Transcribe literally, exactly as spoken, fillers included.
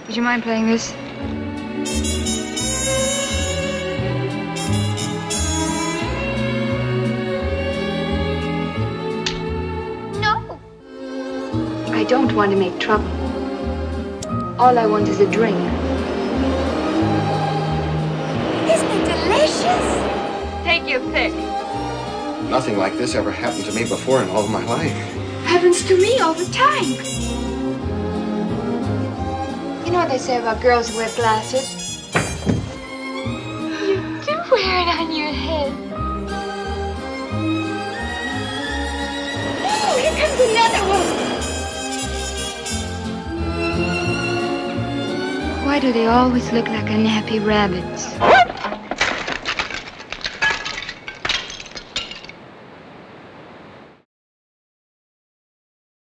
Would you mind playing this? No. I don't want to make trouble. All I want is a drink. Isn't it delicious? Take your pick. Nothing like this ever happened to me before in all of my life. Happens to me all the time. You know what they say about girls who wear glasses? You do wear it on your head. Oh, here comes another one. Why do they always look like unhappy rabbits?